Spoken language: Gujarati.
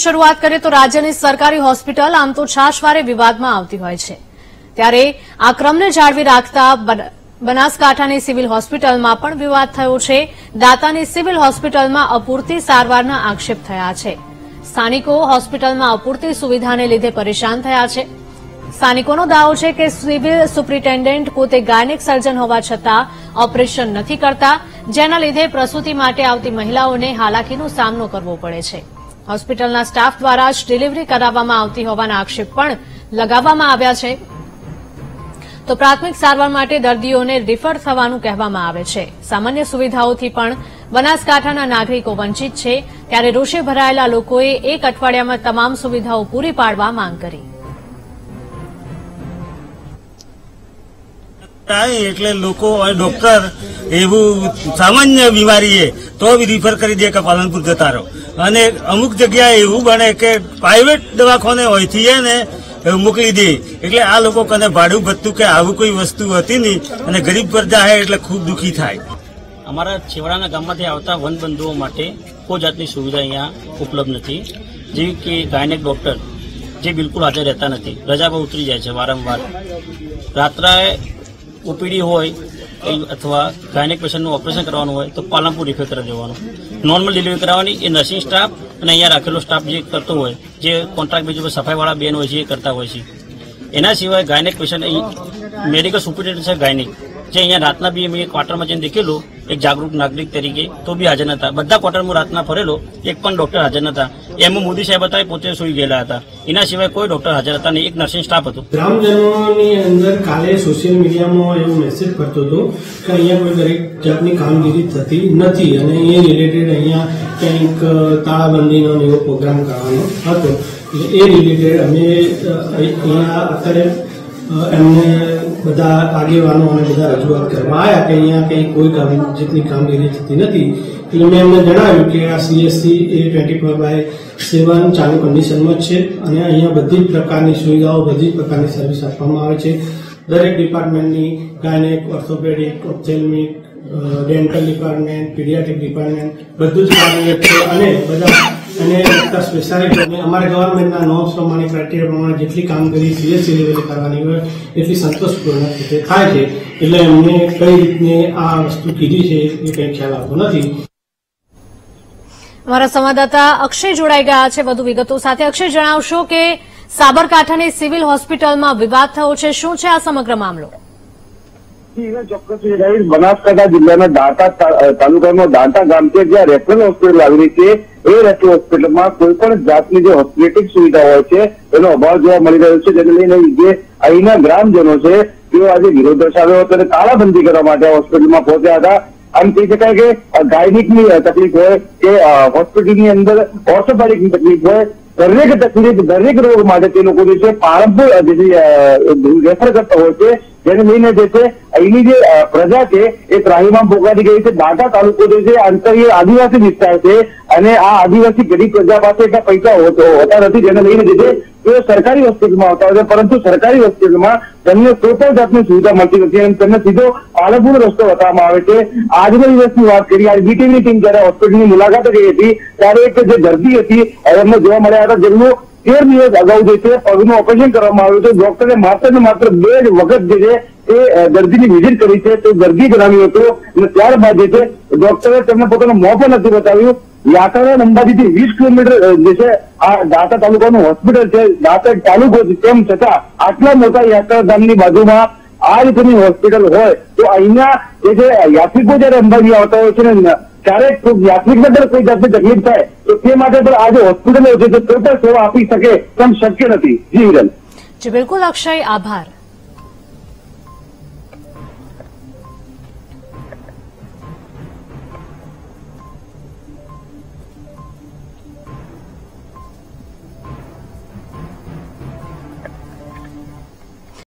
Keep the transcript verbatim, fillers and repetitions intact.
શરૂઆત કરીએ તો રાજ્યની સરકારી હોસ્પિટલ આમ તો છાશવારે વિવાદમાં આવતી હોય છે, ત્યારે આ ક્રમને જાળવી રાખતા બનાસકાંઠાની સિવિલ હોસ્પિટલમાં પણ વિવાદ થયો છે. દાતાની સિવિલ હોસ્પિટલમાં અપૂરતી સારવારના આક્ષેપ થયા છે. સ્થાનિકો હોસ્પિટલમાં અપૂરતી સુવિધાને લીધે પરેશાન થયા છે. સ્થાનિકોનો દાવો છે કે સિવિલ સુપ્રિન્ટેન્ડન્ટ પોતે ગાયનેક સર્જન હોવા છતાં ઓપરેશન નથી કરતા, જેના લીધે પ્રસૂતિ માટે આવતી મહિલાઓને હાલાકીનો સામનો કરવો પડે છે. હોસ્પિટલના સ્ટાફ દ્વારા જ ડિલિવરી કરાવવામાં આવતી હોવાના આક્ષેપ પણ લગાવવામાં આવ્યા છે. તો પ્રાથમિક સારવાર માટે દર્દીઓને રિફર થવાનું કહેવામાં આવે છે. સામાન્ય સુવિધાઓથી પણ બનાસકાંઠાના નાગરિકો વંચિત છે, ત્યારે રોષે ભરાયેલા લોકોએ એક અઠવાડિયામાં તમામ સુવિધાઓ પૂરી પાડવા માંગ કરી. એટલે લોકો ડોક્ટર એવું સામાન્ય બીમારી તો બી રિફર કરી દે કે પાલનપુર જતા રહો, અને અમુક જગ્યાએ એવું બને કે પ્રાઇવેટ દવાખાને હોયથી ને મોકલી દે. એટલે આ લોકો કને ભાડું ભથ્થું કે આવું કોઈ વસ્તુ હતી નહીં, અને ગરીબ પ્રજા હે એટલે ખૂબ દુઃખી થાય. અમારા છેવાડાના ગામમાંથી આવતા વનબંધુઓ માટે કોઈ જાતની સુવિધા અહીંયા ઉપલબ્ધ નથી, જેવી કે ગાયનેક ડોક્ટર જે બિલકુલ હાજર રહેતા નથી, રજા પર ઉતરી જાય છે વારંવાર. રાત્રે ઓપીડી હોય અથવા ગાયનેક પેશન્ટનું ઓપરેશન કરવાનું હોય તો પાલનપુર રિફર કરી દેવાનું, નોર્મલ ડિલિવરી કરાવવાની એ નર્સિંગ સ્ટાફ અને અહીંયા રાખેલો સ્ટાફ જે કરતો હોય, જે કોન્ટ્રાક્ટ બેઝ પર સફાઈવાળા બેન હોય છે એ કરતા હોય છે. એના સિવાય ગાયનેક પેશન્ટ મેડિકલ સુપ્રિન્ટેન્ડન્ટ છે ગાયનેક, જે અહીંયા રાતના બી મેં ક્વાર્ટરમાં જઈને દેખેલો એક જાગૃત નાગરિક તરીકે, તો બી હાજર નતા. બધા ક્વાર્ટરમાં રાતના ફરેલો, એક પણ ડોક્ટર હાજર નતા. એમાં મોદી સાહેબ હતા, પોતે સુઈ ગયેલા હતા. એના સિવાય કોઈ ડોક્ટર હાજર હતા નહીં, એક નર્સિંગ સ્ટાફ હતો. ગ્રામજનોની અંદર કાલે સોશિયલ મીડિયામાં એવો મેસેજ કરતો હતો કે અહીંયા કોઈ દરેક જાતની કામગીરી થતી નથી, અને એ રિલેટેડ અહીંયા કંઈક તાળાબંધીનો એવો પ્રોગ્રામ કરવાનો હતો. એ રિલેટેડ અમે અહીંયા અત્યારે એમને બધા આગેવાનો અને બધા રજૂઆત કરવા આવ્યા કે અહીંયા કંઈ કોઈ કામ જેટલી કામગીરી થતી નથી. એટલે મેં એમને જણાવ્યું કે આ સીએસસી એ ટ્વેન્ટી ફોર બાય સેવન ચાલુ કન્ડિશનમાં જ છે, અને અહીંયા બધી જ પ્રકારની સુવિધાઓ, બધી જ પ્રકારની સર્વિસ આપવામાં આવે છે. દરેક ડિપાર્ટમેન્ટની gynaec, orthopaedic, ophthalmic, dental department, paediatric department બધું જ કાર્યરત છે, અને બધા અને સ્પેશિયાલિટી અમારા ગવર્મેન્ટના નોર્મ્સ પ્રમાણે, ક્રાઇટેરિયા પ્રમાણે જેટલી કામગીરી સીએસસી લેવલે કરવાની હોય એટલી સંતોષપૂર્ણ રીતે થાય છે. એટલે એમને કઈ રીતની આ વસ્તુ કીધી છે એ કંઈ ખ્યાલ આવતો નથી. અમારા સંવાદદાતા અક્ષય જોડાઈ ગયા છે વધુ વિગતો સાથે. અક્ષય, જણાવશો કે સાબરકાંઠાની સિવિલ હોસ્પિટલમાં વિવાદ થયો છે, શું છે આ સમગ્ર મામલો? ચોક્કસ બનાસકાંઠા જિલ્લાના દાંતા તાલુકાનો દાંતા ગામ છે, જ્યાં રેફરલ હોસ્પિટલ આવેલી છે. એ રેફરલ હોસ્પિટલમાં કોઈ પણ જાતની જે હોસ્પિટલ સુવિધા હોય છે એનો અભાવ જોવા મળી રહ્યો છે, જેને લઈને જે અહીંના ગ્રામજનો છે તેઓ આજે વિરોધ દર્શાવ્યો હતો અને તાળાબંધી કરવા માટે હોસ્પિટલમાં પહોંચ્યા હતા. આમ કહી શકાય કે ગાયનિકની તકલીફ હોય કે હોસ્પિટલની અંદર ઓર્થોપેડિકની તકલીફ હોય, દરેક તકલીફ દરેક રોગ માટે તે લોકો જે છે પાલનપુર રેફર કરતા હોય છે, જેને લઈને જે છે અહીંની જે પ્રજા છે એ ત્રાહીમામ ભોગવાતી ગઈ છે. દાંતા તાલુકો જે છે આંતરિક આદિવાસી વિસ્તાર છે, અને આ આદિવાસી ગરીબ પ્રજા પાસે એટલા પૈસા હોતા નથી, જેને લઈને જે છે તેઓ સરકારી હોસ્પિટલમાં આવતા હોય છે, પરંતુ સરકારી હોસ્પિટલમાં તેમને કોઈ પણ જાતની સુવિધા મળતી નથી, અને તેમને સીધો પાલનપુર રસ્તો બતાવવામાં આવે છે. આજના દિવસની વાત કરીએ, આજ બીટીવીની ટીમ જયારે હોસ્પિટલની મુલાકાતે ગઈ હતી ત્યારે એક જે દર્દી હતી એમને જોવા મળ્યા હતા, જેમનું તેર દિવસ અગાઉ જે છે પગનું ઓપરેશન કરવામાં આવ્યું છે. ડોક્ટરે માત્ર ને માત્ર બે જ વખત જે છે તે દર્દીની વિઝિટ કરી છે, તો દર્દી જણાવ્યું હતું, અને ત્યારબાદ જે છે ડોક્ટરે તેમને પોતાનું મોં પણ નથી બતાવ્યું. યાત્રા અંબાજીથી વીસ કિલોમીટર જે છે આ દાંતા તાલુકાનું હોસ્પિટલ છે, દાંતા તાલુકો છે, તેમ છતાં આટલા મોટા યાત્રાધામની બાજુમાં આ રીતની હોસ્પિટલ હોય તો અહીંયા જે છે યાત્રિકો જયારે અંબાજી આવતા હોય છે ને ક્યારેક યાત્રિકને પણ કોઈ જાતની તકલીફ થાય તો તે માટે પણ આ જે હોસ્પિટલો છે તે કોઈ પણ સેવા આપી શકે તેમ શક્ય નથી. જી વિરલ. જી બિલકુલ અક્ષય, આભાર.